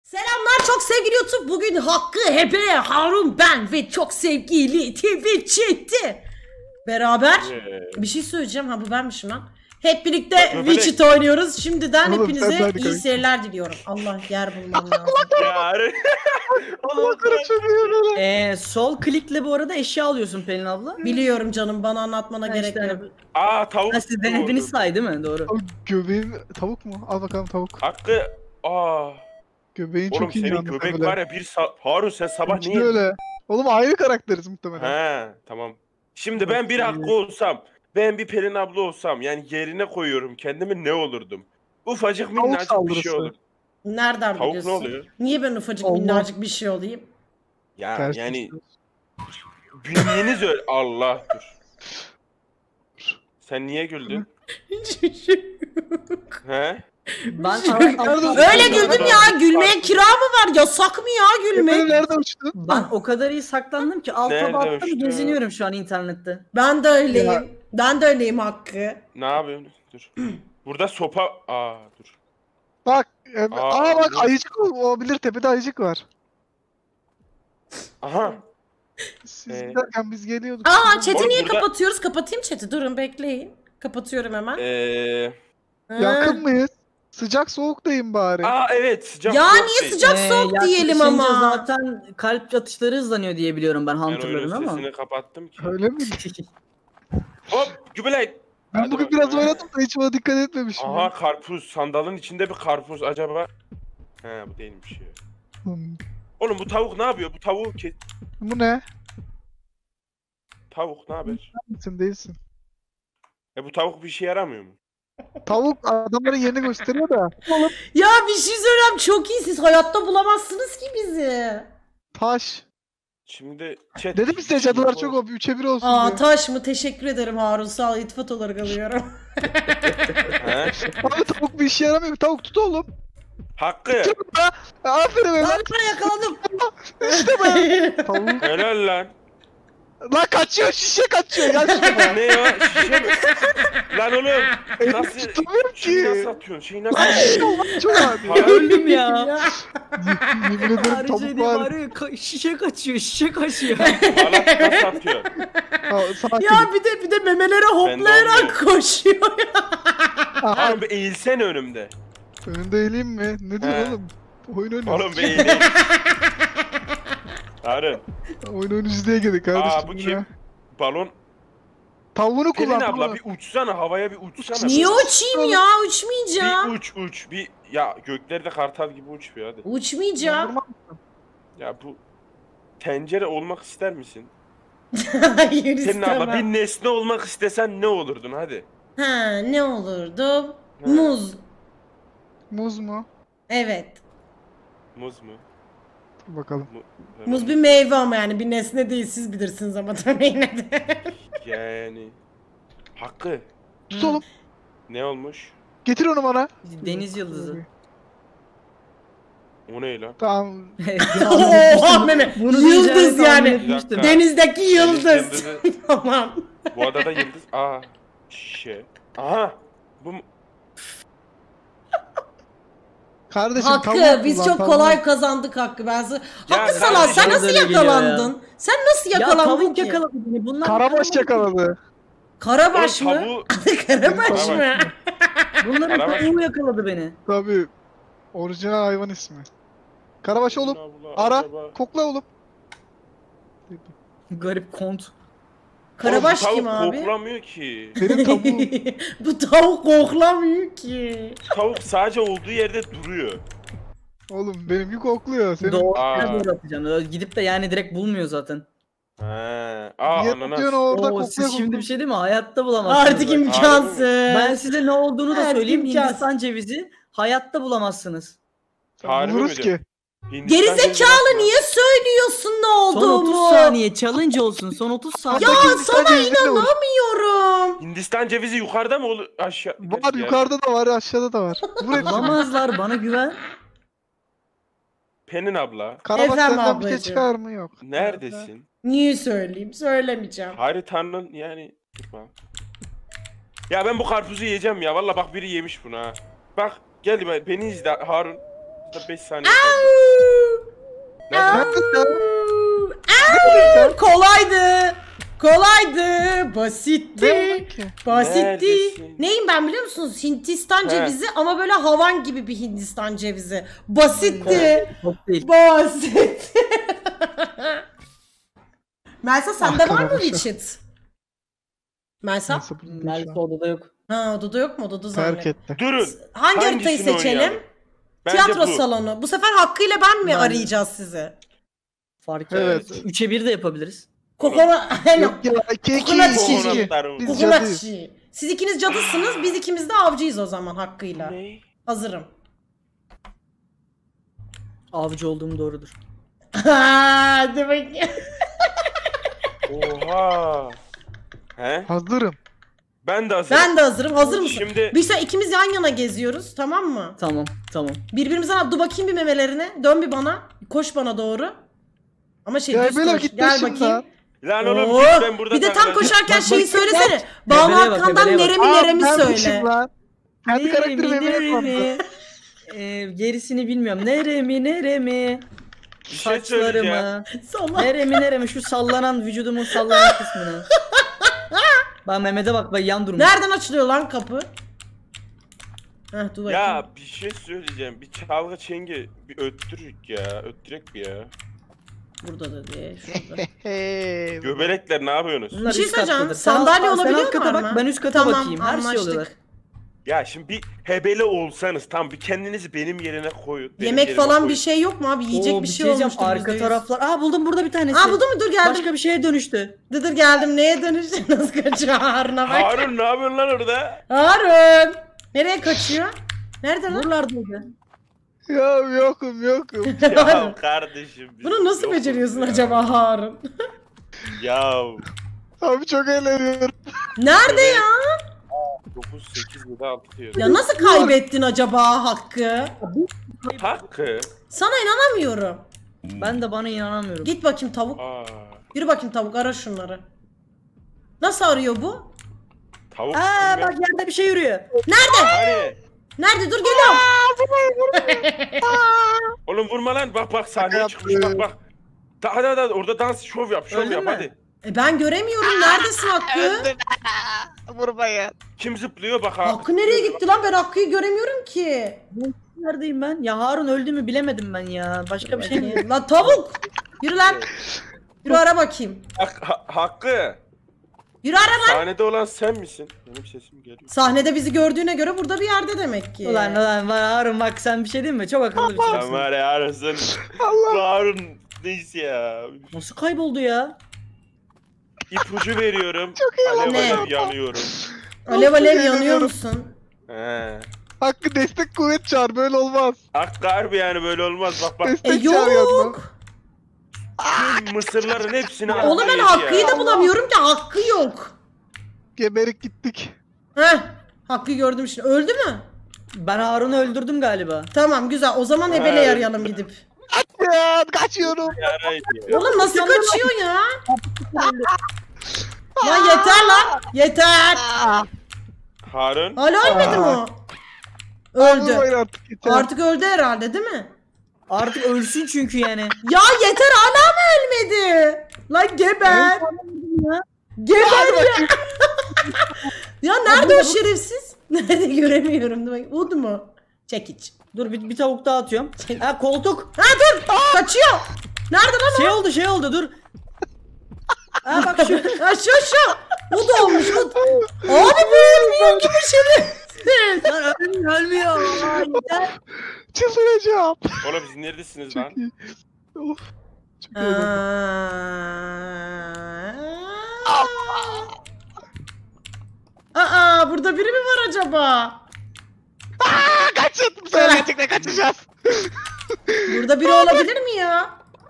Selamlar çok sevgili YouTube. Bugün Hakkı, Hebe, Harun, ben ve çok sevgili TV Chat'i beraber bir şey söyleyeceğim. Ha bu benmişim lan. Hep birlikte Witcher oynuyoruz. Şimdiden oğlum, hepinize iyi seyirler diliyorum. Allah yer bulmam lazım. Sol klikle bu arada eşya alıyorsun Pelin abla. Biliyorum canım, bana anlatmana gerek yok. Tavuk. Siz denediniz say değil mi? Doğru. Göbeğin tavuk mu? Al bakalım tavuk. Hakkı. Göbeğin Oğlum çok iyi senin yandı. göbek var ya Harun sen sabah Şimdi niye? öyle. Oğlum ayrı karakteriz muhtemelen. He tamam. Şimdi ben bir Hakkı olsam, ben bir Pelin abla olsam yani yerine koyuyorum kendimi, ne olurdum? Ufacık minnacık bir şey olur. Nereden Tavuk biliyorsun? ne oluyor? Niye ben ufacık Allah. minnacık bir şey olayım? Ya Ters yani düştü. bünyeniz öyle. Allah dur. Sen niye güldün? Hiçbir şey yok. He? Ben Öyle güldüm ya. Gülmeye kira mı var? Yasak mı ya Göbeğin gülmek? nerede uçtun? Ben o kadar iyi saklandım ki alt Nerede taba attım uçtu? geziniyorum şu an internette. Ben de öyleyim. Ya. Ben de öyleyim Hakkı. Ne yapıyorsun? Dur. Burada sopa... dur. Bak. Aa, Bak ne? ayıcık olabilir, tepede ayıcık var. Aha. Siz giderken biz geliyorduk. Chat'i Oğlum niye burada- kapatıyoruz? Kapatayım chat'i. Durun bekleyin. Kapatıyorum hemen. Ha. Yakın mıyız? Sıcak soğuktayım bari. Evet sıcak. Ya soğuk niye değil. sıcak soğuk diyelim yaklaşınca ama. zaten kalp atışları hızlanıyor diye biliyorum ben Ben Hunter'ların oyunun ama. sesini kapattım ki. Öyle mi? Hop Gübelay. Ben Hadi bugün bakalım. biraz oynadım da hiç ona dikkat etmemişim. Aha karpuz. Sandalın içinde bir karpuz acaba. He bu değilmiş ya. Oğlum bu tavuk ne yapıyor? Bu tavuğu Bu ne? Tavuk ne haber? Sen değilsin. Bu tavuk bir şey yaramıyor mu? Tavuk adamların yerini gösteriyor da. Ya bir şey söyleyeyim, çok iyi, siz hayatta bulamazsınız ki bizi. Taş. Şimdi chat. Dedim size cadılar çok o 3'e 1 olsun diye. Taş mı? Teşekkür ederim Harun, sağ ol, iltifat olarak alıyorum. He? Abi tavuk bir işe yaramıyor. Tavuk tut oğlum. Hakkı. Aferin be lan. Ben yakaladım. İşte be. Tavuk. Helal lan. Lan kaçıyor, şişe kaçıyor. Gel şuraya. Ne ya? Şişe mi? Lan oğlum. Nasıl? Tutamıyorum Şeyi nasıl ki. atıyorsun? Şeyi nasıl atıyorsun? Çok abi. Hayır. Öldüm ya. Yemin ederim Her tavuk şeyde var. bari şişe kaçıyor. Halat nasıl atıyor? Sakin. Ya bir de memelere hoplayarak koşuyor ya. Oğlum bir eğilsene önümde. Önünde eğileyim mi? Ne diyor He. oğlum? Oyun oynuyoruz. Oğlum bir eğileyim. Harun. Oyun oynuyoruz diye girdik kardeşim. Bu kim? Balon. Tavuğunu Pelin kullan. abla bir uçsana, havaya bir uçsana. Niye uçayım ya? Uçmayacağım. Bir uç. Bir ya göklerde kartal gibi uç bir hadi. Uçmayacağım. Ya bu tencere olmak ister misin? Hayır, Pelin abla bir istemem. nesne olmak istesen ne olurdun hadi. Ha, ne olurdu? Ha. Muz. Muz mu? Evet. Muz mu? Dur bakalım. Muz bir meyve ama yani bir nesne değil, siz bilirsiniz ama tabii yine de. Yani. Hakkı. Tut oğlum. Ne olmuş? Getir onu bana. Deniz yıldızı. O ne lan? Tamam. Oha Mehmet. Bunu Yıldız diyeceğimi tahmin yani. etmiştim. Denizdeki yıldız. yıldızı. Tamam. Bu adada yıldız. Şişe. Aha. Bu Kardeşim Hakkı tavuğu biz kullan, çok tavuğu. kolay kazandık Hakkı, ben sana. Ya Hakkı sana, kardeşim, sen nasıl öyle geliyor yakalandın? Sen nasıl Ya yakalandın tavuk ki? yakaladı beni. Bunlar Karabaş yakaladı. Karabaş Oğlum, mı? tavuğu- Karabaş Karabaş. mı? Bunların Karabaş. tavuğu yakaladı beni. Tabii. Orijinal hayvan ismi. Karabaş oğlum. Abla, Ara. acaba- Kokla oğlum. Garip kont. Karabaş Oğlum, bu kim tavuk abi? koklamıyor ki. Benim tavuğum. Bu tavuk koklamıyor ki. Tavuk sadece olduğu yerde duruyor. Oğlum benimki kokluyor. Senin Doğru Aa. doğru atacağım. Öyle gidip de yani direkt bulmuyor zaten. He. niye Ananas. tutuyorsun orada Oo, kokluyor siz şimdi bir kokluyor. şey değil mi? Hayatta bulamazsınız. Artık bak. imkansız. Ben size ne olduğunu da Artık söyleyeyim. imkansız. Hindistan cevizi hayatta bulamazsınız. Harbi Buluruz mi ki. Hindistan Gerizekalı, cevizi niye söylüyorsun ne Son 30 olduğumu? saniye challenge olsun. Son 30 saniye. Ya Hindistan sana cevizi de var. inanamıyorum. Hindistan cevizi yukarıda mı olur? Aşağı. Var yukarıda da var aşağıda da var. Vur hepsini. Bulamazlar, bana güven. Pelin abla. Karabaş Efendim senden bir şey ablacığım. çıkar mı? Yok. Neredesin? Niye söyleyeyim? Söylemeyeceğim. Haritanın yani. Dur bak. Ya ben bu karpuzu yiyeceğim ya. Valla bak biri yemiş bunu ha. Bak gel beni izle Harun. fazla 5 saniye kaldı. Kolaydı. Kolaydı. Basitti. Basitti. Neredesin? Neyim ben biliyor musunuz? Hindistan He. cevizi ama böyle havan gibi bir Hindistan cevizi. Basitti. Çok değil. Basitti. Melsa sende var mı arkadaşlar. Richard? Melsa? Nasıl buldun şu Melisa an? odada yok. Ha odada yok mu? Odada Terk zannet. etti. Durun. Hangi haritayı Hangisini seçelim? oynayalım? Bence Tiyatro bu. salonu. Bu sefer hakkıyla ben mi Ben- arayacağız sizi? Fark Evet. etmez. 3'e 1 de yapabiliriz. Kokona... Yok ya 2-2 Kokonat 2-2. Kokonatlarım. Biz Kokonat cadıyız. çiğ. Siz ikiniz cadısınız, biz ikimiz de avcıyız o zaman hakkıyla. Ne? Hazırım. Avcı olduğum doğrudur. Hadi bakayım. Oha. He? Hazırım. Ben de hazırım. Ben de hazırım. Hazır mısın? Şimdi Biz ikimiz yan yana geziyoruz, tamam mı? Tamam tamam. Birbirimizden dur bakayım bir memelerine. Dön bir bana. Koş bana doğru. Ama şey Ya düz böyle koş. git Gel başımdan. bakayım. lan oğlum Oo, ben burada bir de tam takılacağım. koşarken Bak, şeyi bak, söylesene. bak. Banu Hebeleye bak, Hakan'dan hebeleye bak. Neremi Neremi benmişim söyle. lan. Kendi karakterimi evine yapmadım. Gerisini bilmiyorum. Neremi. Bir şey söyleyeceğim. Saçlarımı. Salak. Neremi şu sallanan vücudumun sallanan kısmını. Bak Mehmet'e bak yan durmuş. Nereden açılıyor lan kapı? Heh dur bakayım. Ya bir şey söyleyeceğim. Bir çalgı çengi bir öttürük ya. Öttürek bir ya. Burada da değil, şurada. Hey. Göbelekler ne yapıyorsunuz? Bunlar Bir şey üst söyleyeceğim. kattadır. Sen Sandalye alt- sen olabiliyor alt kata mu? bak, ben üst kata Tamam, bakayım. Her şey anlaştık. oluyorlar. Ya şimdi bir hebele olsanız tam bir kendinizi benim yerine koyun. benim Yemek yerime falan koyun. bir şey yok mu abi? Yiyecek Oo, bir şey diyeceğim, olmuştur. arka %100. taraflar. Aa buldum burada bir tanesi. Aa buldun mu? Dur geldim. Başka bir şeye dönüştü. Dur geldim. Neye dönüştü? Nasıl kaçıyor Harun'a bak. Harun ne yapıyorsun lan orada? Harun. Nereye kaçıyor? Nerede lan? Buralardaydı. Ya yokum. Ya kardeşim. biz Bunu nasıl yokuz beceriyorsun ya. acaba Harun? Ya Abi çok eğleniyorum. Nerede ya? 9, 8, 7, 6 diyor. Ya nasıl kaybettin acaba Hakkı? Hakkı. Sana inanamıyorum. Ben de bana inanamıyorum. Git bakayım tavuk. Aa, Yürü bakayım tavuk ara şunları. Nasıl arıyor bu? tavuk. Aa bilmem. bak yerde bir şey yürüyor. Nerede? Hani? Nerede? Dur geliyorum. Oğlum vurma lan. Bak sahneye Şaka çıkmış yaptım. bak. Hadi orada dans şov yap Öldün yap mü? hadi. Ben göremiyorum. Neredesin Hakkı? Vurmayın. Kim zıplıyor bak ha. Hakkı nereye gitti lan? Ben Hakkı'yı göremiyorum ki. Neredeyim ben? Ya Harun öldü mü bilemedim ben ya. Başka bir şey mi? Lan tavuk. Yürü lan. Yürü ara bakayım. Hakkı. Yürü ara lan. Sahnede olan sen misin? Benim sesim geliyor. Sahnede bizi gördüğüne göre burada bir yerde demek ki. Ulan Harun bak sen bir şey diyeyim mi? Çok akıllı bir Sen çocuksun. var ya arasın. Bu Harun neyse ya. Nasıl kayboldu ya? İpucu veriyorum. Alev Ne? alev yanıyorum. Alev alev yanıyor Eğleniyorum. musun? He. Hakkı destek kuvvet çağır böyle olmaz. Hakkı harbi yani böyle olmaz bak. Destek çağır yanına. Yok. Tüm mısırların hepsini Oğlum ben yedi Hakkı'yı ya. da bulamıyorum ki. Hakkı yok. Geberik gittik. Heh. Hakkı'yı gördüm şimdi. Öldü mü? Ben Harun'u öldürdüm galiba. Tamam güzel. O zaman Ha, ebele öldü. arayalım gidip. Ya kaçıyorum. Yaraydı ya. Oğlum nasıl kaçıyor ya? Lan yeter lan. Yeter. Harun. Hala ölmedi mi o? Öldü. Vurmayın artık yeter. Artık öldü herhalde değil mi? Artık ölsün çünkü yani. Ya yeter hala mı ölmedi? Lan geber. Geber ya. Ya nerede o şerefsiz? Nerede göremiyorum. Dur bakayım. Ud mu? Çekiç. Dur bir tavuk daha atıyorum. Ha koltuk. Ha dur. Kaçıyor. Nerede lan o? Şey oldu dur. Ha bak şu. Ha şu. Ud olmuş ud. Abi bu ölmüyor ki bu şerefsiz. Lan ölmüyor. Aa, yeter. Çıldıracağım. Oğlum siz neredesiniz lan? Of. Çok eğlendim. Aa burada biri mi var acaba? Kaçın. Bu sefer gerçekten kaçacağız. Burada biri olabilir mi ya?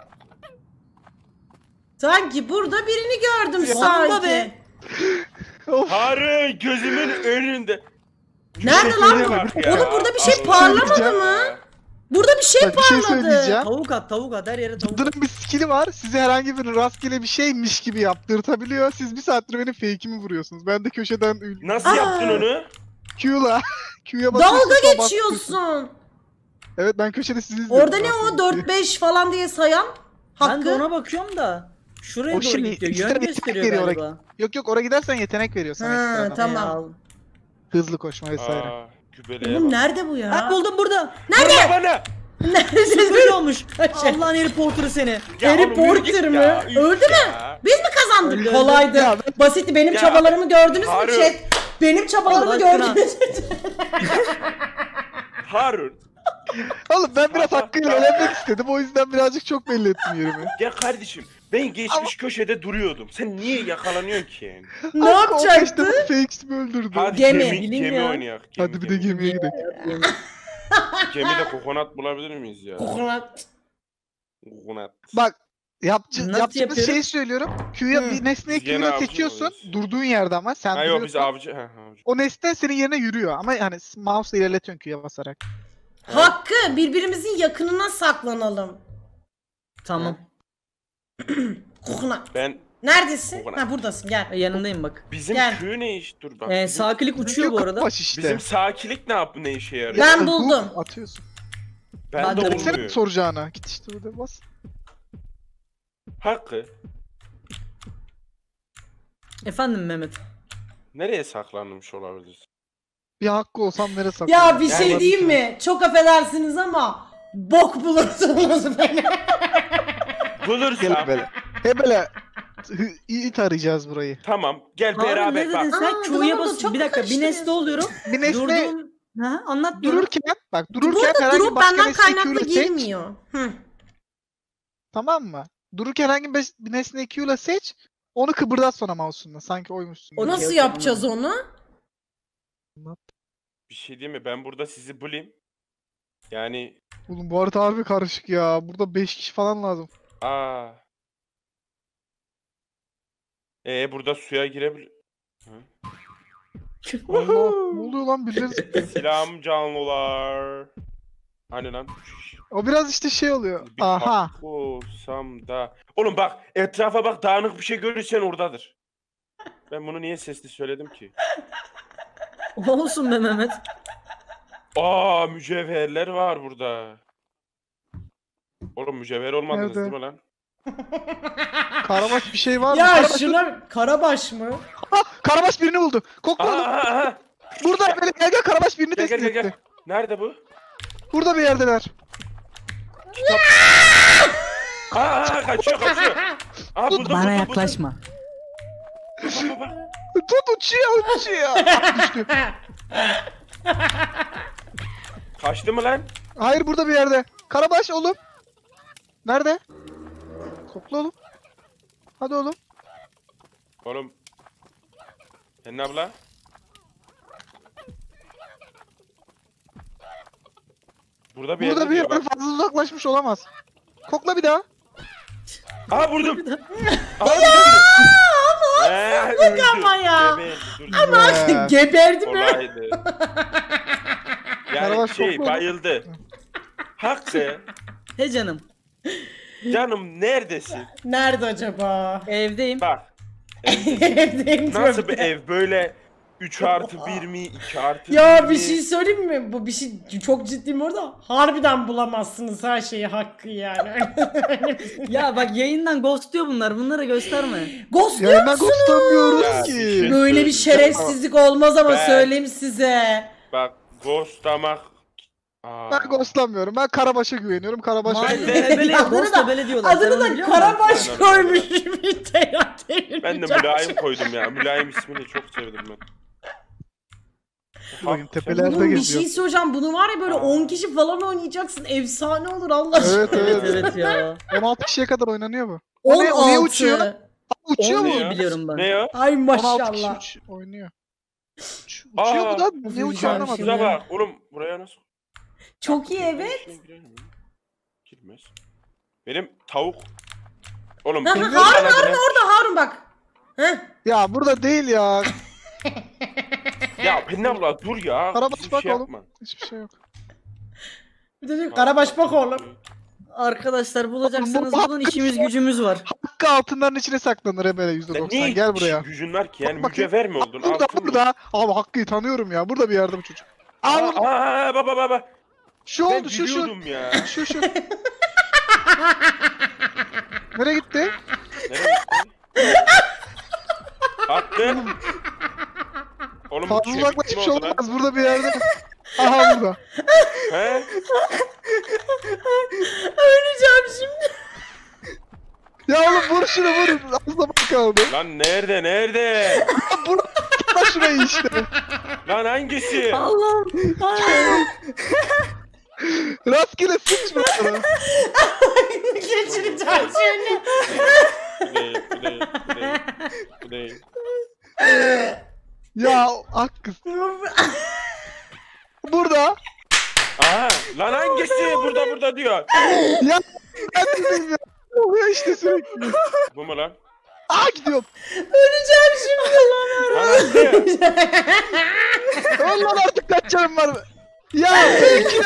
Sanki burada birini gördüm Ya, sanki. be. Of. Harun gözümün önünde. Nerede lan bu? Bak ya. Oğlum burada bir şey Allah parlamadı Allah. mı? Burada bir şey Bak bir şey parladı. söyleyeceğim. Tavuk at her yere tavuk. Cadının bir skill'i var. Size herhangi bir rastgele bir şeymiş gibi yaptırtabiliyor. Siz bir saattir benim fake'imi vuruyorsunuz. Ben de köşeden Nasıl Aa. yaptın onu? Q'la. Q'ya basıyorsun. Dalga sonra basıyorsun. geçiyorsun. Evet ben köşede sizi izliyorum. Orada ne o 4-5 falan diye sayan? Ben de Hakkı. ona bakıyorum da. Şuraya O doğru şimdi gidiyor. ekstra Yön yetenek gösteriyor veriyor galiba. Yok oraya gidersen yetenek veriyor sana Ha, ekstradan. tamam. Al. Hızlı koşma vesaire. Aa, gübeleye Oğlum bak. nerede bu ya? Ha buldum burada. Nerede? Bana. Böyle olmuş. Allah'ın Harry Potter'ı seni. Ya Harry oğlum, yürü Potter git mı? ya, üf Öldü mü? ya. Biz mi kazandık? Öldü, öldü. Kolaydı. Ya Basitti. Benim Ya. çabalarımı gördünüz mü Harun. chat? Benim çabalarımı Allah aşkına. gördünüz mü? Harun. Oğlum ben biraz hakkıyla eğlenmek istedim. O yüzden birazcık çok belli ettim yerimi. Ya kardeşim ben geçmiş köşede duruyordum. Sen niye yakalanıyorsun ki yani? Ne Hakkı o yapacaktı? kaçta Fakes'imi öldürdü. Hadi Gemi. Bilin gemi ya. oynayak. Hadi bir de gemiye gidelim. Gemide kokonat bulabilir miyiz ya? Kokonat. Kokonat. Bak Nasıl yapacağımız yapıyorum? şeyi söylüyorum. Q'ya Hı. bir nesneyi Biz gene Q'yla avcı seçiyorsun. oluyoruz. Durduğun yerde ama sen Ha yok biz duruyorsun. avcı. Ha, avcı. O nesne senin yerine yürüyor ama hani mouse'la ilerletiyorsun Q'ya basarak. Hakkı birbirimizin yakınına saklanalım. Tamam. Kokonat. Ben Neredesin? Kokonat. Ha buradasın gel. Yanındayım bak. bizim Gel. köy ne iş? Dur bak. Bizim, Sağ klik uçuyor bu arada. Baş işte. bizim sakilik ne yaptı ne işe yarıyor? Ben Hukuk buldum. Atıyorsun. Ben Ben de de- Sen olmuyor. soracağına. Git işte burada bas. Hakkı. Efendim Mehmet. Nereye saklanmış olabilir? Bir hakkı olsam nereye Ya saklanırım? bir şey Yani- diyeyim mi? Çok affedersiniz ama bok bulursunuz beni. Gel Bulursam. böyle. He böyle it arayacağız burayı. Tamam gel Harun ne beraber dedin bak. sen? Aa, Q'ya doğru, bas. çok Bir dakika bir karıştırıyorsun. nesne oluyorum. Bir nesne Durdum. Ha anlat diyorum. Bu arada herhangi drop başka benden nesneyi kaynaklı Q'yla seç. girmiyor. Hı. Tamam mı? Dururken herhangi bir nesneyi Q'yla seç. Onu kıpırdat sonra mouse'unla. Sanki oymuşsun. Okey, Nasıl okey, yapacağız onu? Bir şey diyeyim mi? Ben burada sizi bulayım. Yani Oğlum bu harita harbi karışık ya. Burada 5 kişi falan lazım. aa. Burada suya girebilir. Allah ne oluyor lan birileri. Selam canlılar. Hani lan? O biraz işte şey oluyor. Bir Aha. hakkı olsam da. Oğlum bak etrafa bak dağınık bir şey görürsen oradadır. Ben bunu niye sesli söyledim ki? Olsun be Mehmet. Aa mücevherler var burada. Oğlum mücevher olmadınız Nerede? değil mi lan? Karabaş bir şey var mı? Ya Karabaş, şuna Karabaş mı? Karabaş birini buldu. Kokla oğlum. Aa, Burada böyle gel Karabaş birini gel tespit gel gel etti. gel. Nerede bu? Burada bir yerdeler. Kaçıyor kaçıyor. Aa buldum Bana buldum, yaklaşma. buldum. Bak, bak, bak. Tut uçuyor. Düştü. Kaçtı mı lan? Hayır burada bir yerde. Karabaş oğlum. Nerede? Kokla oğlum. Hadi oğlum. Oğlum. Senin abla? Burada bir Burada yerde bir diyor, yerde bak. fazla uzaklaşmış olamaz. Kokla bir daha. Aha vurdum. Aha ya. Öldü. ama ya. Geber, dur, dur. Ama Ee, geberdi mi? Kolaydı. Yani Karabaş şey kokla. bayıldı. Hakkı. He canım. Canım neredesin? Nerede acaba? Evdeyim. Bak. Evdeyim Nasıl diyorum bir ya. ev böyle 3+1 mi 2+1 Ya mi? bir şey söyleyeyim mi? Bu bir şey çok ciddiyim orada. Harbiden bulamazsınız her şeyi Hakkı yani. Ya bak yayından ghostluyor bunlar. Bunları gösterme. Ghostluyor Yayından musunuz? ghostlamıyoruz Ya, ki. bir şey- Böyle bir şerefsizlik olmaz ama Ben- söyleyeyim size. Bak ghostlamak. Aa. Ben ghostlamıyorum. Ben Karabaş'a güveniyorum. Karabaş Mahallede hebele, Adını ghost da- hebele diyorlar. Sen Adını onu da biliyor musun? Karabaş Ben koymuş bir teyat Ben de mülayim koydum ya. Mülayim ismini çok sevdim ben. Bakın Hak- tepelerde Oğlum bir geziyor. şey söyleyeceğim. Bunu var ya böyle Aa. 10 kişi falan oynayacaksın. Efsane olur Allah aşkına. Evet Evet evet. evet ya. 16 kişiye kadar oynanıyor bu. O ne? 16. O niye uçuyor? Uçuyor On mu? mu? ya? biliyorum ben. Ne o? Ay 16 kişi maşallah. oynuyor. Uçuyor Aa. mu da? Of, Ne güzel uçuyor bir anlamadım. şey. Şuna bak. Oğlum buraya nasıl? Çok iyi evet. İçine girer mi? Girmez. Benim tavuk. Oğlum. Ha, benim Harun, bana Harun bile- orada Harun bak. Heh. Ya burada değil ya. Ya Pelin abla dur ya. Karabaş Bizim bak şey oğlum. yapma. Hiçbir şey yok. Bir de diyor, Karabaş bak oğlum. Arkadaşlar bulacaksanız Bu- bulun işimiz gücümüz var. Hakkı altınların içine saklanır Ebele Ya %90. niye Gel buraya. gücün var ki? Yani Bak bakayım. mücevher mi oldun? Burada Altın mı? burada. Abi Hakkı'yı tanıyorum ya. Burada bir yerde bu çocuk. Aa, burada. Baba baba. Şu Ben oldu şu. biliyordum ya. Şu. Nereye gitti? Nereye gitti? Hakkı. Oğlum bu Fazla çekik uzaklaşıp mi şey oldu lan? olmaz. Burada bir yerde. Aha burada. He? Öleceğim şimdi. Ya oğlum vur şunu vur. Az zaman kaldı. Lan nerede? Burada şurayı işte. Lan hangisi? Allah'ım. Ay. Rastgele sıç buralara. Geçireceğim şimdi. Bu değil. Ya Hakkı. Burada. Aha, lan hangisi? Burada diyor. Ya ben de bilmiyorum. Oluyor işte sürekli. Bu mu lan? Aa gidiyorum. Öleceğim şimdi lan. Anası. Öl lan artık kaç canım var. Ya peki.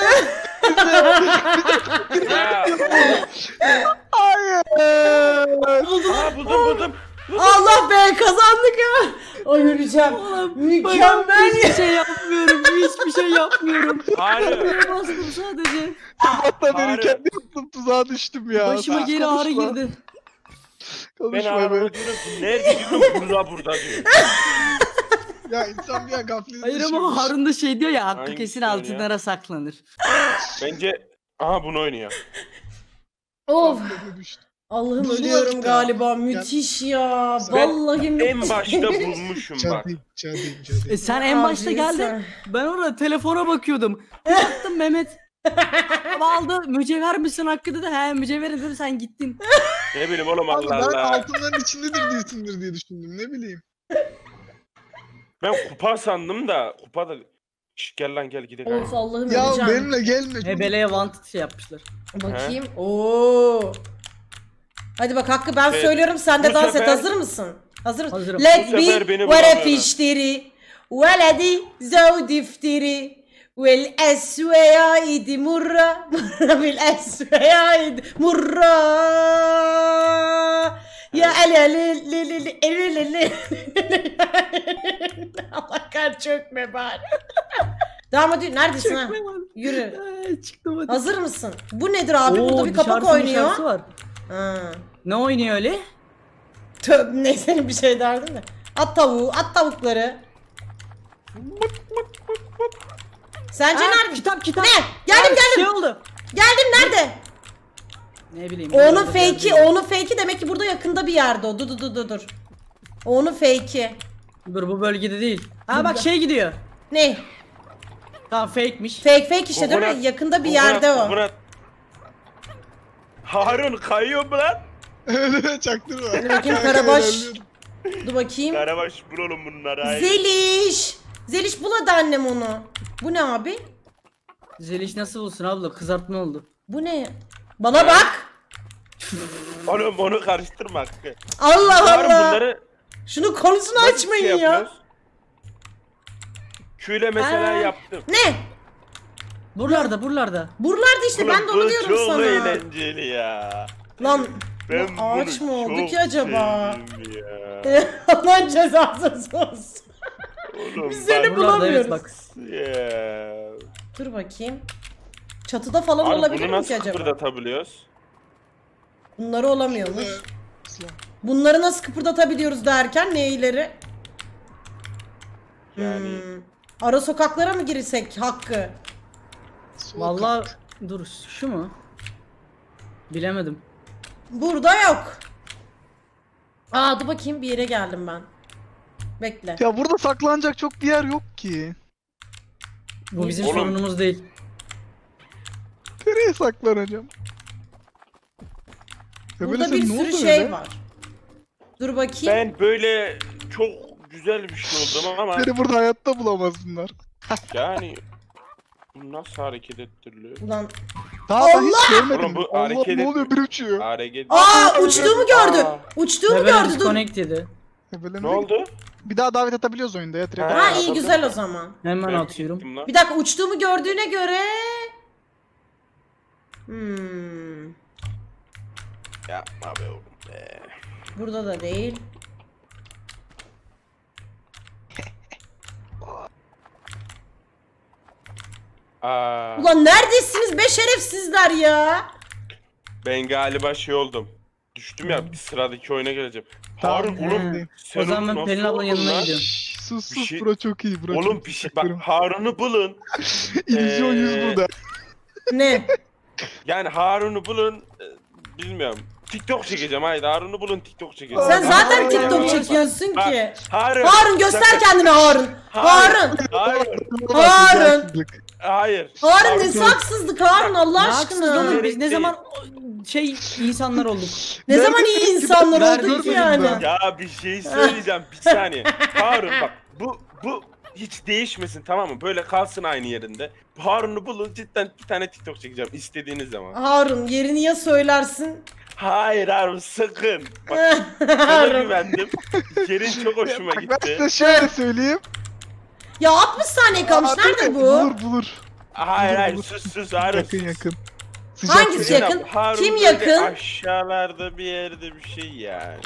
Ya. Hayır. Aa buldum. Allah be kazandık ya. Ay öleceğim. Mükemmel Hiçbir ya. şey yapmıyorum. Hiçbir şey yapmıyorum. Hayır. Buraya bastım sadece. Hatta beni Ağrı. kendi yaptım tuzağa düştüm ya. Başıma Sus, geri ağrı konuşma. girdi. Ben Konuşma ağrıma be. diyorum ki nerede diyorum burada diyor. Ya insan bir an gafletine Hayır ama düşüyormuş. Harun da şey diyor ya, hakkı Hangisi kesin diyor altınlara saklanır. Bence aha bunu oynuyor. Of. Gafletine düştüm. Allah'ım Buzlu ölüyorum vakit ya. galiba. Müthiş ya. Ben Vallahi müthiş. En başta bulmuşum bak. Çadayım. Sen en başta Abi geldin. sen- Ben orada telefona bakıyordum. Bir baktım Mehmet. Aldı, mücevher misin hakkı dedi. He mücevherim dedim, sen gittin. Ne bileyim oğlum Abi Allah ben Allah. altınların içindedir diyorsundur diye düşündüm. Ne bileyim. Ben kupa sandım da kupa da... Şş, gel lan gel gidelim. Of Allah'ım Ya öleceğim. benimle gelme. Hebele'ye wanted şey yapmışlar. Bakayım. Oo. Hadi bak Hakkı ben Evet. söylüyorum sen de Bu dans et. sefer- Hazır mısın? Hazır mısın? Hazırım. Let Bu sefer me beni wara bulamıyorlar. fishtiri. Veledi zavdiftiri. Vel esveya idi murra. Vel esveya idi murra. Ya Allah kar çökme bari. Devam ediyor. Neredesin ha? Yürü. Çıktım hadi. Hazır mısın? Bu nedir abi? Oo, Burada bir kapak dışarısı oynuyor. dışarısı var. Ha. Ne oynuyor öyle? Neyse bir şey derdim de. At tavuğu, at tavukları. Sence Ha, nerede? kitap. Ne? Geldim Şey geldim. oldu. Geldim nerede? Ne bileyim. Onun burada fake'i, geldi. onun fake'i demek ki burada yakında bir yerde o. Dur. Onun fake'i. Dur bu bölgede değil. Ha bak şey gidiyor. Ne? Tamam fake'miş. Fake işte değil mi? Kokonat- Yakında bir yerde o. Kokonat. Harun kayıyor mu lan? Öyle çaktırma. Dur bakayım Karabaş. Dur bakayım. Karabaş bul oğlum bunları. Hayır. Zeliş. Zeliş bul hadi annem onu. Bu ne abi? Zeliş nasıl bulsun abla? Kızartma oldu. Bu ne? Bana bak. Oğlum onu karıştırma Hakkı. Allah Harun Allah. bunları Şunu konusunu nasıl açmayın şey ya. yapıyoruz? Şöyle mesela Aa. yaptım. Ne? Buralarda. Buralarda işte Ulan ben de bu onu diyorum çok sana. eğlenceli ya. Lan Ben bu ağaç bunu mı oldu çok ki acaba? sevdim ya. Allah'ın cezası olsun. Oğlum Biz seni bak bulamıyoruz. bak. ya. Dur bakayım. Çatıda falan Abi olabilir bunu mi nasıl ki acaba? kıpırdatabiliyoruz? Bunları olamıyormuş. Bunları nasıl kıpırdatabiliyoruz derken neyleri? Yani Ara sokaklara mı girsek Hakkı? Vallahi dur şu mu? Bilemedim. Burada yok. Aa dur bakayım bir yere geldim ben. Bekle. Ya burada saklanacak çok bir yer yok ki. Bu bizim Oğlum. sorunumuz değil. Nereye saklanacağım? Ya Burada böyle bir sen ne sürü oldu şey öyle? var. Dur bakayım. ben böyle çok güzel bir şey oldum ama Seni burada hayatta bulamaz bunlar. yani bu nasıl hareket ettiriliyor? Ulan. Daha ben hiç Allah! görmedim. Oğlum bu Allah hareket ne oluyor bir uçuyor. Hareket. Aa uçtuğumu gördü. Aa. Uçtuğumu Hebele gördü dur. disconnect yedi. Ya böyle Ne oldu? Bir daha davet atabiliyoruz oyunda ya. Direkt. Ha. Ha iyi Adam- güzel o zaman. Hemen Ben atıyorum. gittim lan. Bir dakika uçtuğumu gördüğüne göre. Yapma be oğlum be. Burada da değil. Ulan neredesiniz be şerefsizler ya? Ben galiba şey oldum. Düştüm ya, bir sıradaki oyuna geleceğim. Tamam, Harun oğlum he. sen O zaman onu ben nasıl Pelin ablanın oldun yanına lan? gidiyorum. Şşş, sus Bir sus şey- bro çok iyi bro. Oğlum çok bir şey teşekkür bak, ederim. Harun'u bulun. İllüzyon yüz burada. Ne? Yani Harun'u bulun. Bilmiyorum. TikTok çekeceğim, haydi Harun'u bulun, TikTok çekeceğim. Sen zaten Aa, TikTok aa, çekiyorsun Bak, ki. Harun. Harun göster kendini Harun. Harun. Hayır. Harun. Hayır. Harun ne Harun. haksızlık Harun Allah Ne haksız oğlum, aşkına. biz ne Değil. zaman şey insanlar olduk. Ne zaman iyi insanlar Verdiğin olduk gibi yani. ben. Ya bir şey söyleyeceğim, bir saniye. Harun bak, bu hiç değişmesin, tamam mı? Böyle kalsın aynı yerinde. Harun'u bulun, cidden bir tane TikTok çekeceğim istediğiniz zaman. Harun yerini ya söylersin. Hayır Harun, sakın. Bak, sana Harun. güvendim. Yerin çok hoşuma Bak ben gitti. size şöyle söyleyeyim. Ya 60 saniye kalmış Abi, nerede bu? Bulur. Hayır Dur, sus Harun. Yakın sus. yakın. Sıcak Hangisi sıcak. yakın? Harun Kim böyle yakın? aşağılarda bir yerde bir şey yani.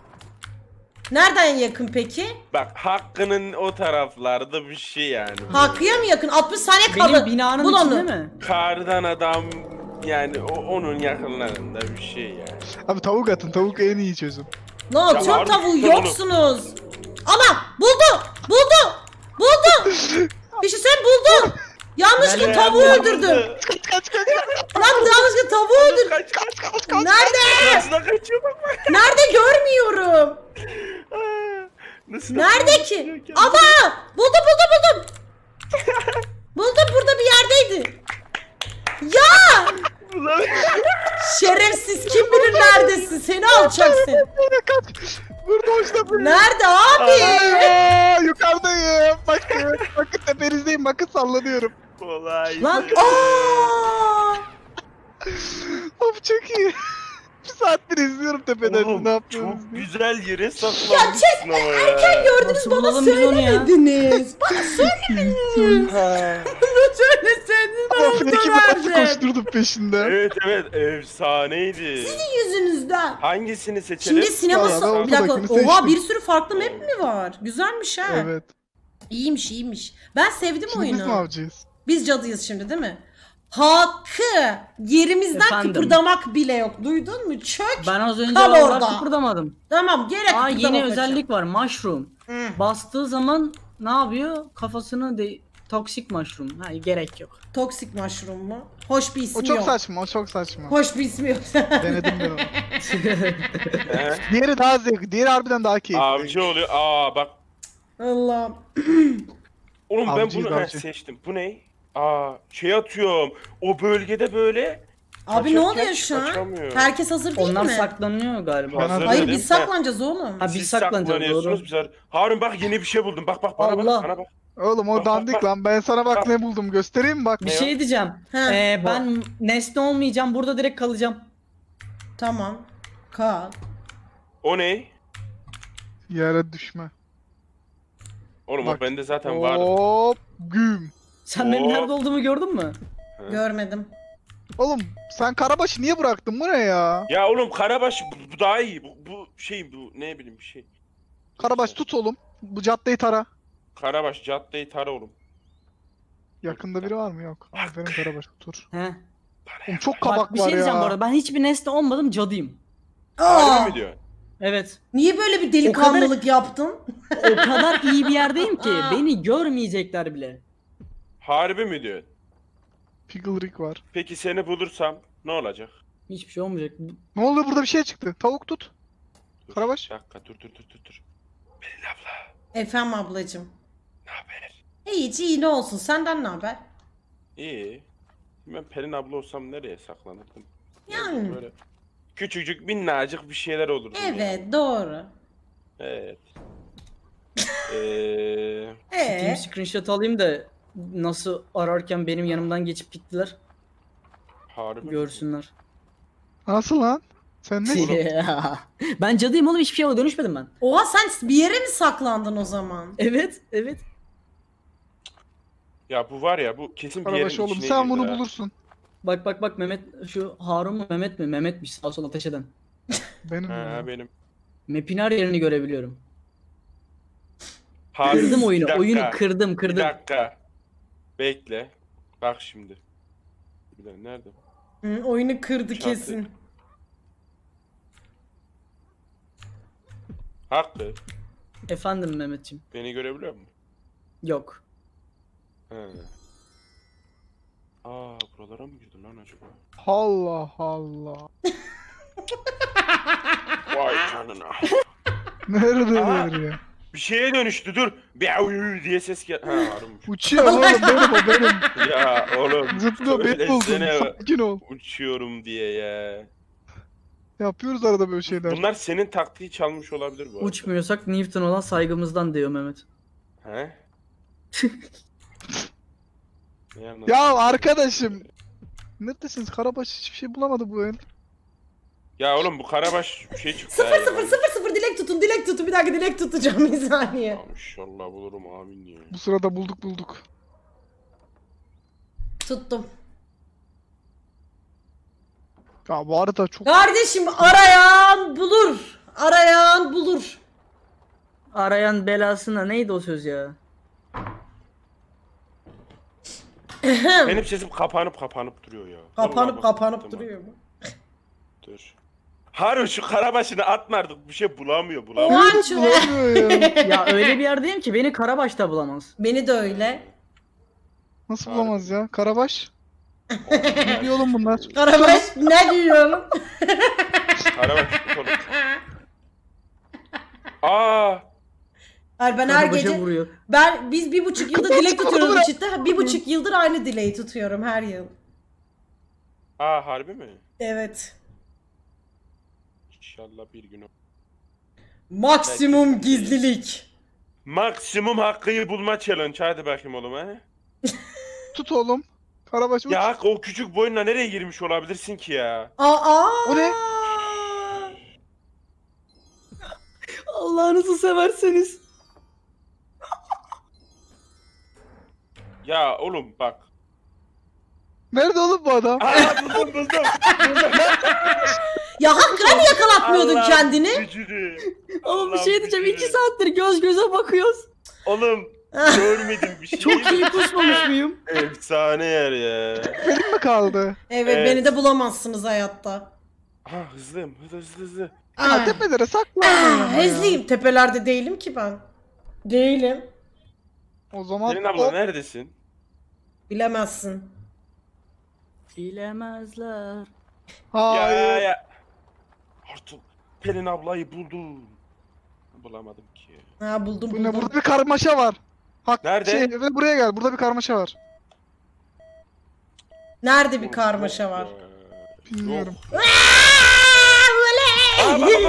Nereden yakın peki? Bak Hakkı'nın o taraflarda bir şey yani. Hakkı'ya mı yakın? 60 saniye kaldı. Benim binanın Bul içinde onu. mi? Kardan adam yani onun yakınlarında bir şey yani. Abi tavuk atın, tavuk en iyi çözüm. Ne atıyorum Harun, tavuğu tut onu. yoksunuz. Ana buldu. Buldu. Bir şey söyleyeyim buldu. Yanlışlıkla Yani- tavuğu öldürdüm. Kaç. Lan yanlışlıkla tavuğu öldürdüm. Kaç. Nerede? Nasıl da kaçıyor bak. Nerede görmüyorum. Nasıl da Nerede kaçıyor ki? kendini. Ana! Buldum. Buldum burada bir yerdeydi. Ya! Ulan. Şerefsiz kim bilir neredesin? Seni alacak seni. Kaç. Burada hoşta böyle. Nerede abi? Yukarıdayım. Bakın tepenizdeyim. Bakın sallanıyorum. Kolay. Lan Aa! Abi çok iyi. Bir saattir izliyorum tepeden. Oğlum, Ne yapıyorsunuz çok diye. güzel yere saklanmışsın ama ya. Erken gördünüz Nasıl bana bulalım biz onu ya? söylemediniz. Bana söylemediniz. Ha. Bana söyleseydiniz ben Ama onu Fake'i nasıl verdim. koşturdum peşinden. Evet efsaneydi. Yüzünüzden. Hangisini seçelim? Şimdi sinema Valla ben bir dakika. ortadakini Oha seçtim. bir sürü farklı map mi var? Güzelmiş ha. Evet. İyiymiş. Ben sevdim Şimdi biz mi oyunu. avcıyız? Biz cadıyız şimdi değil mi? Hakkı yerimizden Efendim? kıpırdamak bile yok. Duydun mu? Çök. ben az önce Kal oralar orada. kıpırdamadım. Tamam gerek Aa kıpırdamak yeni açacağım. özellik var, mushroom. Hı. Bastığı zaman ne yapıyor? Kafasını toksik mushroom. Ha gerek yok. Toxic mushroom mu? Hoş bir ismi O çok yok. saçma, o çok saçma. Hoş bir ismi yok. Denedim ben onu. He? Diğeri daha zevkli, diğeri harbiden daha keyifli. Avcı oluyor. Bak. Allah'ım. Oğlum ben Avcıyız, bunu avcı. seçtim. Bu ne? Şey atıyorum. O bölgede böyle. Abi ne Kaçarken oluyor şu an? kaçamıyor. Herkes hazır değil Onlar mi? saklanıyor galiba. Ben Hazır Hayır dedim. biz saklanacağız oğlum. Ha biz Siz saklanacağız saklanıyorsunuz, doğru. biz Harun bak yeni bir şey buldum. Bak bana Allah. bak. Oğlum o Bak, dandik bak. lan. Ben sana bak Bak. ne buldum. Göstereyim mi bak. Bir şey diyeceğim. Ha, Ben nesne olmayacağım. Burada direkt kalacağım. Tamam. Kal. O ne? Yere düşme. Oğlum Bak. o bende zaten vardı. Hop güm. Sen benim Oo. nerede olduğumu gördün mü? Görmedim. Oğlum sen Karabaş'ı niye bıraktın? Bu ne ya? Ya oğlum Karabaş bu daha iyi. Bu şey bu ne bileyim bir şey. Karabaş tut oğlum. Bu caddeyi tara. Karabaş caddeyi tara oğlum. Yakında biri var mı? Yok. Aferin Karabaş otur. He. Oğlum çok Bak kabak bir şey var diyeceğim bu ya. arada. Ben hiçbir nesne olmadım, cadıyım. Aa, Harbi mi diyor? Evet. niye böyle bir delikanlılık yaptın? O kadar iyi bir yerdeyim ki beni görmeyecekler bile. Harbi mi diyor? Pickle Rick var. Peki seni bulursam ne olacak? Hiçbir şey olmayacak. Ne oluyor burada bir şey çıktı. Tavuk tut. Dur, Karabaş. Bir dakika dur. Pelin abla Efendim ablacım. ne haber? Hiç iyi ne olsun senden ne haber? İyi. Ben Pelin abla olsam nereye saklanırdım? Yani. Böyle küçücük minnacık bir şeyler olurdu. Evet doğru. Evet. Steam screenshot alayım da nasıl ararken benim yanımdan geçip gittiler. Harbi mi? Görsünler. Nasıl lan? Sen ne? Ben cadıyım oğlum, hiçbir şeye dönüşmedim ben. Oha sen bir yere mi saklandın o zaman? Evet. Ya bu var ya bu kesin bir yerin Karabaş oğlum içine sen girdi bunu ha. bulursun. Bak Mehmet, şu Harun mu Mehmet mi? Mehmetmiş, sağ sol ateş eden. Benim. Ha ya. benim. Map'in her yerini görebiliyorum. Harun, Kırdım bir oyunu. dakika, Oyunu kırdım. Bir dakika. Bekle. Bak şimdi. Bir dakika nerede? Oyunu kırdı Şartlı. kesin. Hakkı. Efendim Mehmetciğim. Beni görebiliyor musun? Yok. He. Buralara mı girdin lan acaba? Allah Allah. Vay canına. Neredeler ya? Bir şeye dönüştü dur. Biav diye ses gel. Ha varmış. Uçuyor oğlum benim o benim. Ya oğlum. Zıplıyor beni buldum. söylesene. Sakin ol. Uçuyorum diye ya. Yapıyoruz arada böyle şeyler. Bunlar senin taktiği çalmış olabilir bu arada. Uçmuyorsak Newton olan saygımızdan diyor Mehmet. He? Ne anlatıyorsun? Ya arkadaşım. Neredesiniz? Karabaş hiçbir şey bulamadı bu el. Ya oğlum bu Karabaş şey çıktı. 0 dilek tutun dilek tutun. Bir dakika dilek tutacağım bir saniye. İnşallah bulurum amin ya. Bu sırada bulduk. Tuttum. Ya bu arada çok... Kardeşim arayan bulur. Arayan bulur. Arayan belasına neydi o söz ya? Benim sesim kapanıp duruyor ya. Kapanıp Vallahi bak, tamam. duruyor mu? Dur. Harun şu Karabaş'ını atmardık bir şey bulamıyor. Ulan Bulamıyor ya. Ya öyle bir yerdeyim ki beni Karabaş da bulamaz. Beni de öyle. Nasıl bulamaz ya? Karabaş. Ne diyor oğlum bunlar? Karabaş ne diyor oğlum? Karabaş tut oğlum. Aa, Hayır ben her Karabaş'a gece vuruyor. biz 1,5 yıldır dilek tutuyoruz bu çifte. 1,5 yıldır aynı dileği tutuyorum her yıl. harbi mi? Evet. İnşallah bir gün o. Maksimum gizlilik. Maksimum Hakkı'yı bulma challenge. Hadi bakayım oğlum he. Tut oğlum. Karabaş uç. Ya Hakkı o küçük boyunla nereye girmiş olabilirsin ki ya? Aa! O ne? Allah'ınızı severseniz. Ya oğlum bak. Nerede oğlum bu adam? Buldum. Ya Hakkı hani yakalatmıyordun Allah kendini? gücünü. Ama bir Allah şey diyeceğim, 2 gücünü. saattir göz göze bakıyoruz. Oğlum görmedim bir şey. Çok iyi kusmamış mıyım? Efsane yer ya. Benim mi kaldı? Evet, Evet. beni de bulamazsınız hayatta. Hızlıyım. Hızlı. Ya tepelere saklanma. Hızlıyım. Tepelerde değilim ki ben. Değilim. O zaman Senin abla neredesin? Bilemezsin. Bilemezler. Hayır. Ya. Artık Pelin ablayı buldum. Bulamadım ki. Ha buldum Bu ne? buldum. Burada bir karmaşa var. Hak, Nerede? Buraya gel. Burada bir karmaşa var. Nerede bir karmaşa var? Bilmiyorum. Aa, Öyle! bak.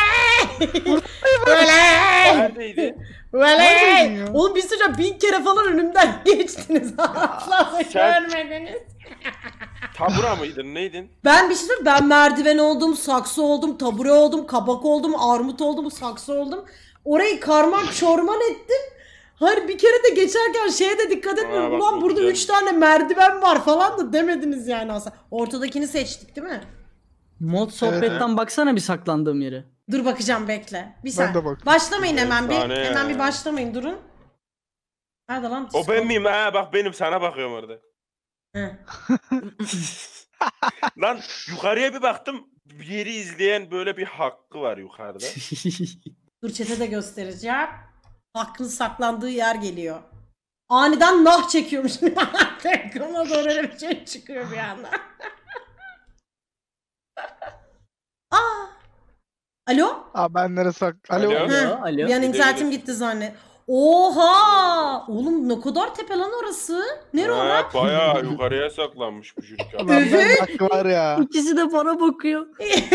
Öyle! Neredeydi? Neredeydin Öyle! ya? Oğlum bir sıra 1000 kere falan önümden geçtiniz. Asla Sen- görmediniz. Tabura mıydın? Neydin? Ben bir şey söyleyeyim, ben merdiven oldum, saksı oldum, tabure oldum, kabak oldum, armut oldum, saksı oldum. Orayı karman çorman ettim. Hayır bir kere de geçerken şeye de dikkat etmiyorum. bak, Ulan bu burada güzel. 3 tane merdiven var falan da demediniz yani aslında. Ortadakini seçtik değil mi? Mod sohbetten baksana bir saklandığım yere. Dur bakacağım bekle. Bir Ben saniye. de bak. Başlamayın hemen bir. Efsane ya. Hemen bir başlamayın durun. Nerede lan? O ben miyim? Bak benim sana bakıyorum orada. He. Lan yukarıya bir baktım. Bir yeri izleyen böyle bir Hakkı var yukarıda. Dur chat'e de göstereceğim. Hakkın saklandığı yer geliyor. Aniden nah çekiyormuş. Ekrana doğru öyle bir şey çıkıyor bir anda. Aa. Alo? Aa ben nereye Alo. Alo. He, alo. Bir an internetim gitti zannet. Oha! Oğlum ne kadar tepe lan orası? Nere ora? Bayağı yukarıya saklanmış bu çocuk. Lan ben hakkı var ya. İkisi de bana bakıyor.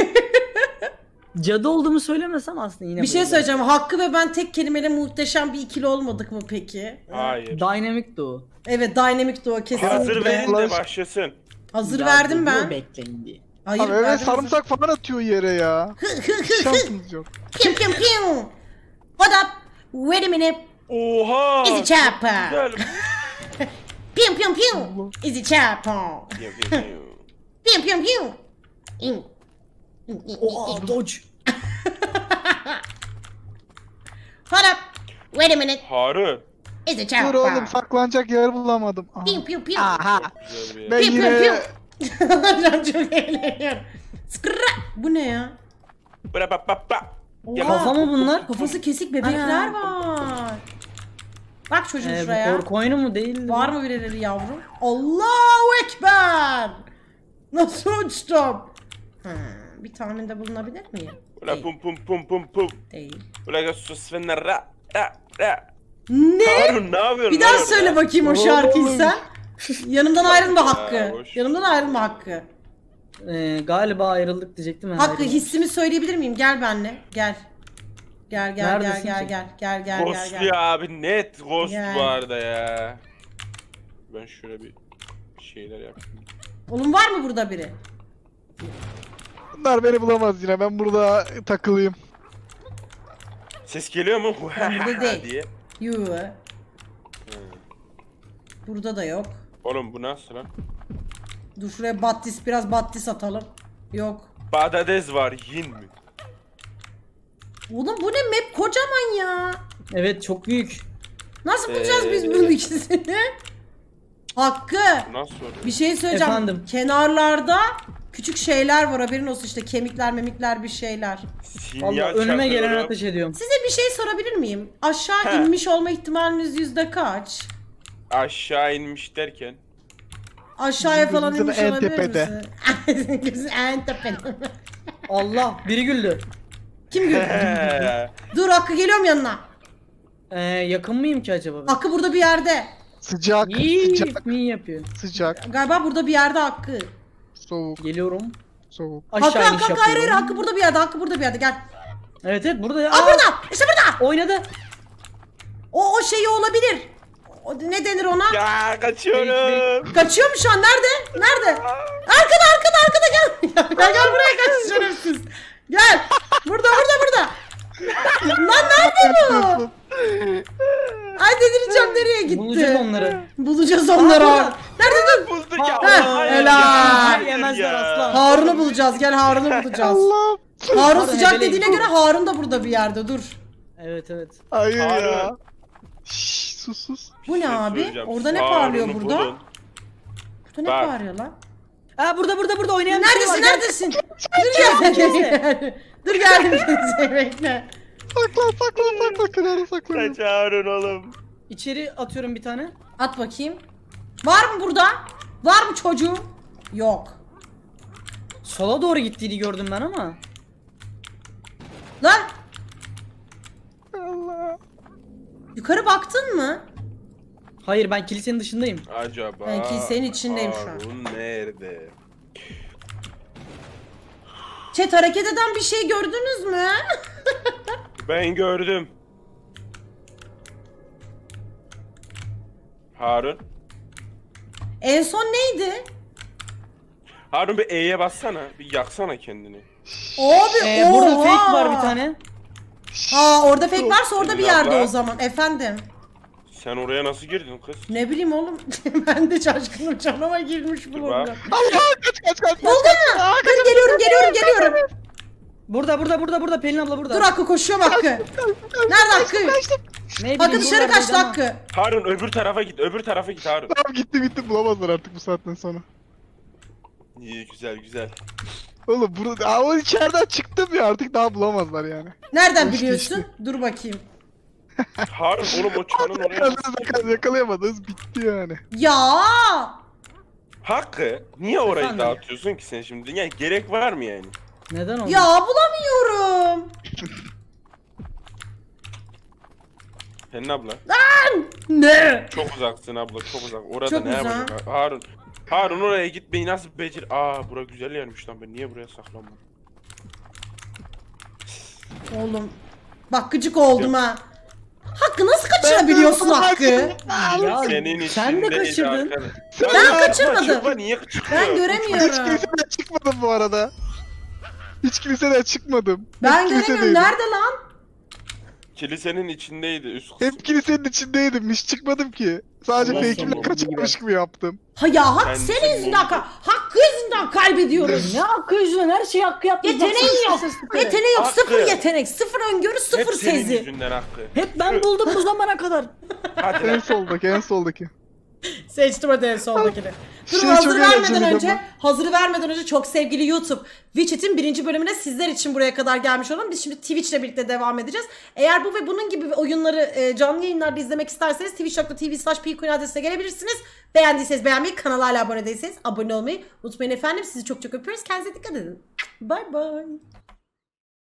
Cadı olduğumu söylemesem aslında yine Bir şey böyle. söyleyeceğim. Hakkı ve ben tek kelimeyle muhteşem bir ikili olmadık mı peki? Hayır. Dynamic de o. Evet, Dynamic Duo kesinlikle. Hazır verin de başlasın. Hazır Ya verdim geliyor, ben. Bekleyin diye. Hayır Abi evet verdim. sarımsak falan atıyor yere ya. Hiç şansınız yok. Pium pium pium. Hold up. Wait a minute. Oha! Easy chopper. Güzel. Pium pium pium. Easy chopper. Pium pium pium. Oha dodge. Hold up. Wait a minute. Harun. It's a Dur chopper. oğlum saklanacak yer bulamadım. Aha. Piu piu piu. Aha. Güzel bir Ben Piu piu yine piu. Can çok eğleniyor. Skırra. Bu ne ya? Bra ba ba ba. Oha. Kafa mı bunlar? Kafası kesik bebekler var. Bak çocuğum Bu şuraya. korku oyunu mu değil? Var mı birileri yavrum? Allahu Ekber! Nasıl uçtum? Bir tahminde bulunabilir miyim? Ula Değil. pum pum pum pum pum. Değil. Ula sus fenler ra ra ra. Ne? Harun ne yapıyorsun? Bir daha lan söyle orada? bakayım o şarkıyı sen. Yanımdan ayrılma Hakkı. boş. Yanımdan ayrılma Hakkı. Galiba ayrıldık diyecektim. Hakkı hissimi söyleyebilir miyim? Gel benimle. Gel. Gel Neredesin gel ki? gel gel gel gel Ghost gel. ya abi net ghost Gel. bu arada ya. Ben şöyle bir şeyler yapayım. Oğlum var mı burada biri? bunlar beni bulamaz yine. Ben burada takılayım. Ses geliyor mu? Ben burada değil. diye. Yoo. Burada da yok. Oğlum bu nasıl lan? Dur şuraya biraz battis atalım. Yok. Badades var yin mi? Oğlum bu ne map kocaman ya. Evet çok büyük. Nasıl bulacağız biz bunun ikisini? Hakkı. Bu nasıl oluyor? Bir şey söyleyeceğim. Efendim? Kenarlarda küçük şeyler var, haberin olsun, işte kemikler memikler bir şeyler. Sinyal Vallahi önüme çakıyorum. gelen ateş ediyorum. Size bir şey sorabilir miyim? Aşağı He. inmiş olma ihtimaliniz yüzde kaç? Aşağı inmiş derken. Aşağıya Bizim falan gözümüz inmiş en olabilir tepede. misin? Gözü en tepede. Allah biri güldü. Kim gördü? Dur Hakkı, geliyorum yanına. Yakın mıyım ki acaba? ben? Hakkı burada bir yerde. Sıcak, İyi sıcak, mi yapıyor? sıcak, Galiba burada bir yerde Hakkı. soğuk, Geliyorum. soğuk. Aşağı Hakkı iniş Hakkı yapıyorum. hayır hayır, Hakkı burada bir yerde, Hakkı burada bir yerde, gel. Evet burada ya. Aa burada, işte burada. Oynadı. O şeyi olabilir. O, ne denir ona? Ya kaçıyorum. Kaçıyor mu şu an? Nerede? Nerede? Arkada gel. Gel buraya, kaç şerefsiz. Gel. Burada. Lan nerede bu? Ay delireceğim, nereye gitti? Bulacağız onları. Bulacağız onları. Aa, Nerede dur? Bulduk ya. Ha, Hayır helal. ya. Yemezler aslan. Harun'u bulacağız. Gel Harun'u bulacağız. Allah'ım. Harun Harun sıcak ebeleyin. dediğine göre Harun da burada bir yerde. Dur. Evet. Hayır ya. Harun. Şşş, sus. Bu ne Şey abi? söyleyeceğim. Orada ne Harun'u parlıyor burada? bulun. Burada ne Bak. parlıyor lan? Burada oynayan bir şey var. Neredesin? Dur gel. Dur gel. Bekle. Saklan, kenara saklan. Kaç Harun oğlum. İçeri atıyorum bir tane. At bakayım. Var mı burada? Var mı çocuğum? Yok. Sola doğru gittiğini gördüm ben ama. Lan Allah. yukarı baktın mı? Hayır ben kilisenin dışındayım. Acaba Ben kilisenin içindeyim şu an. Harun nerede? Chat, hareket eden bir şey gördünüz mü? Ben gördüm. Harun. En son neydi? Harun bir E'ye bassana. Bir yaksana kendini. Abi Burada oha! fake var bir tane. Aa, orada fake varsa orada bir yerde Abla. o zaman efendim. Sen oraya nasıl girdin kız? Ne bileyim oğlum. Ben de şaşkınım, canıma girmiş bu Dur orada. bak. Allah, kaç. Buldun mu? Hadi geliyorum. Burada Pelin abla burada. Dur Hakkı, koşuyorum Hakkı. Nerede Hakkı? Ne bileyim, Hakkı dışarı buralardaydı kaçtı ama. Hakkı. Harun öbür tarafa git. Öbür tarafa git Harun. Tamam gitti bulamazlar artık bu saatten sonra. İyi güzel. Oğlum burada o içeriden çıktım ya, artık daha bulamazlar yani. Nereden Geçti, biliyorsun? geçti. Dur bakayım. Harun oğlum o çanın oraya nasıl... Yakalayamadınız, bitti yani. Ya! Hakkı niye orayı Efendim? dağıtıyorsun ki sen şimdi? Yani gerek var mı yani? Neden oldu? Ya bulamıyorum. Pelin abla. Ne? Çok uzaksın abla, çok uzak. Orada Çok ne uzak. yapacak? Harun oraya gitmeyi nasıl beceri... Aa bura güzel yermiş lan, ben niye buraya saklanmadım? Oğlum. Bak gıcık oldum ha. Hakkı nasıl kaçırabiliyorsun Hakkı? Ya, Senin sen de içindeydi kaçırdın. arkadaş. Ben Ya, kaçırmadım. Çupa niye çıkıyor? Ben Hiç göremiyorum. kiliseden çıkmadım bu arada. Hiç kiliseden çıkmadım. Ben Hep göremiyorum. kilisedeydim. Nerede lan? Kilisenin içindeydi üst kısmı. Hep kilisenin içindeydim, hiç çıkmadım ki. Sadece Allah fake'imle Allah. kaçırmış gibi yaptım. Ha ya Hakkı Kendisi senin yüzünden buldu. Hakkı hakkı yüzünden kaybediyoruz. Ne hakkı yüzünden her şey hakkı yaptı. Yeteneği yok. Yeteneği yok. Hakkı. Sıfır yetenek. Sıfır öngörü. Sıfır Hep senin sezi. yüzünden Hakkı. Hep ben buldum bu zamana kadar. Hadi En lan. soldaki, en soldaki. Seçtim hadi en soldakini. Dur Şey hazır çok vermeden eğlenceli önce, ama. hazırı vermeden önce çok sevgili YouTube, Witcher'ın 1. bölümüne sizler için buraya kadar gelmiş olalım. Biz şimdi Twitch'le birlikte devam edeceğiz. Eğer bu ve bunun gibi oyunları canlı yayınlarda izlemek isterseniz twitch.tv/pqueen adresine gelebilirsiniz. Beğendiyseniz beğenmeyi, kanala hala abone değilseniz abone olmayı unutmayın efendim. Sizi çok çok öpüyoruz. Kendinize dikkat edin. Bye bye.